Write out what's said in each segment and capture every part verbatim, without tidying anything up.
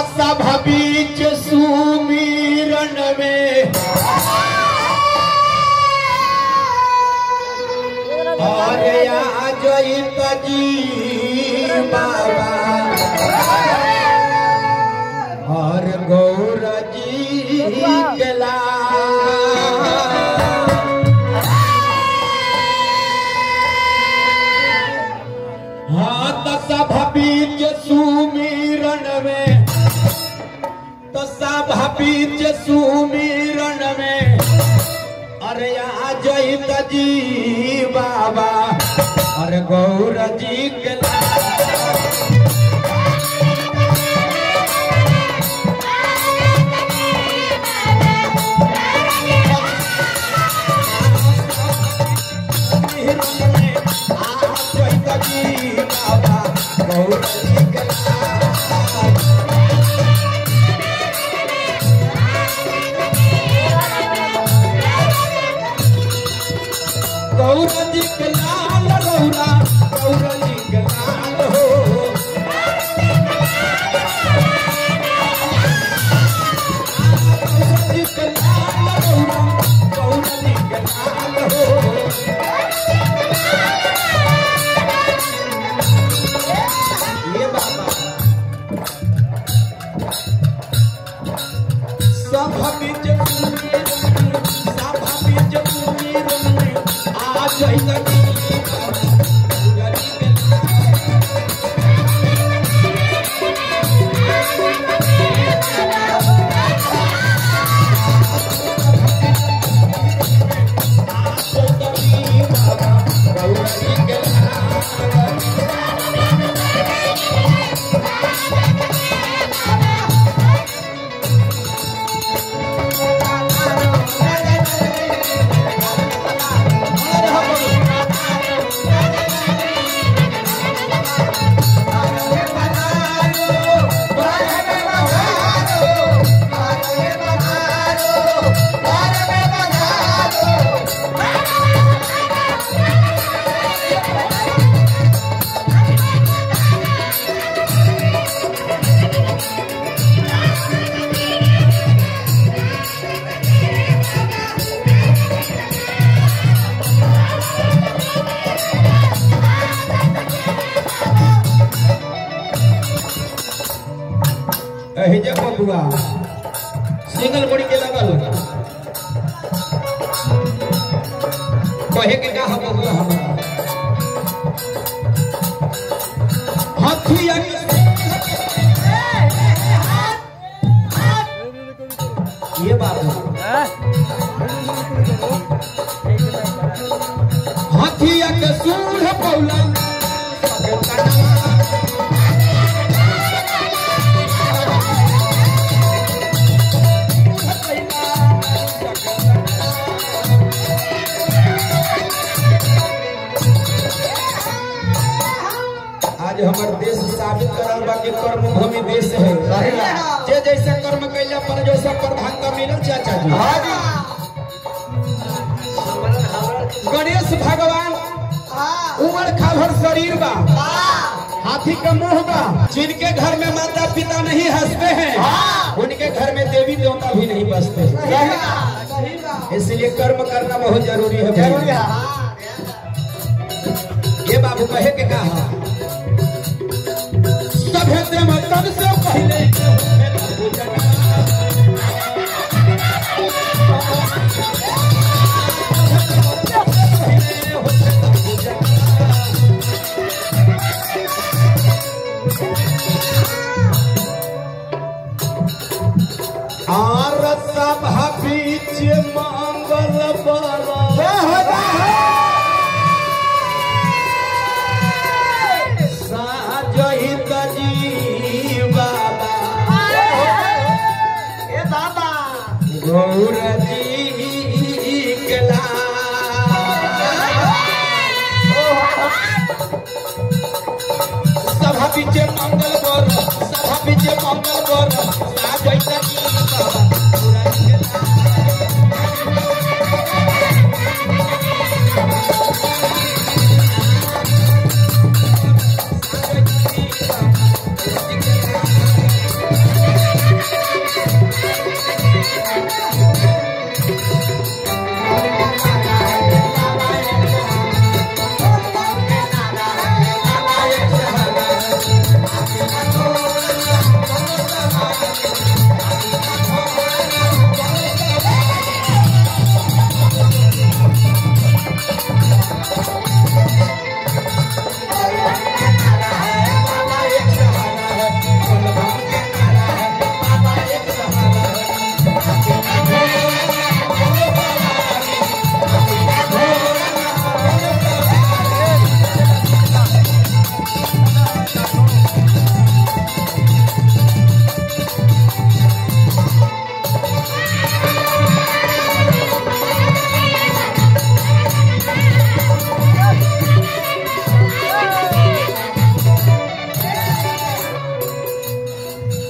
सभा बीच सुमिरन में और आज जी बाबा और गौर जी गला सभा बीच सुमिरन में तो सभा बीच सुमिरन में अरे आज जी बाबा अरे गौर जी के गौरा जी के लाल गौरा गौरा जी के लाल हो गौरा जी के लाल गौरा गौरा जी के लाल हो ये बाबा सभा बीच सभा बीच आज जब बबुआ सिंगल बड़ी के लगल कहे के का बबुआ हमरा हाथिया ये बात हाथिया के सूढ़ पौला हमार देश साबित करल बा कि कर्म भूमि देश है जे जैसे कर्म कैला पर जैसा प्रधानता मिलल चाचा जी हां जी गणेश भगवान उमर खाभर शरीर बा हाथी का मुंह बा जिनके घर में माता पिता नहीं हंसते हैं उनके घर में देवी देवता भी नहीं बसते इसलिए कर्म करना बहुत जरूरी है जरूरी है ये बाबू कहे के कहा मतलब से पहले और सभा बीच मंगल बला गौर जी गला सभा बीच मंगल बर सभा बीच मंगल बर आ जैसा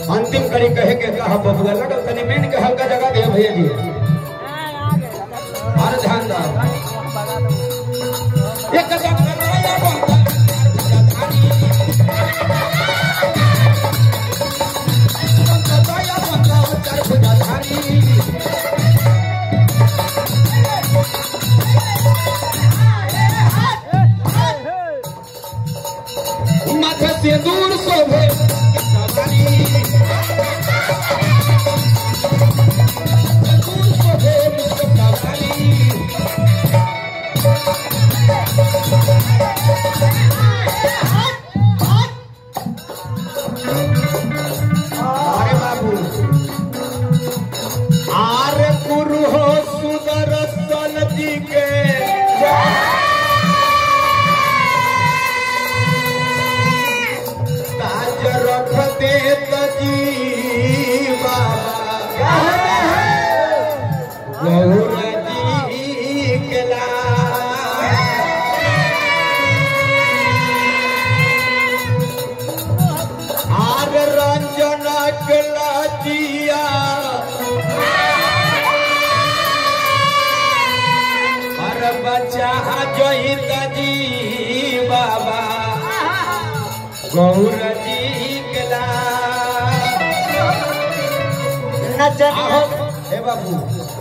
अंतिम कड़ी कहे के कहा बबुआ लगल तनी मेन के हल्का जगह दे भैया जी और ध्यान दो एक कदम करवाया बनता करवाया बनता चार भुजा धारी माथे से दूर शोभे अरे बाबू आरे गुरु हो सुदर्शन जी के ताज रख दे जी बाबा गौर जी के ला आर रंजन के लाजिया और बचा जहित जी बाबा गौर जी के ला हे बाबू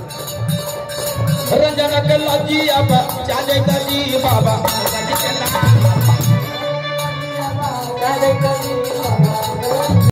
रंजन के लाजिया बचा जहित जी बाबा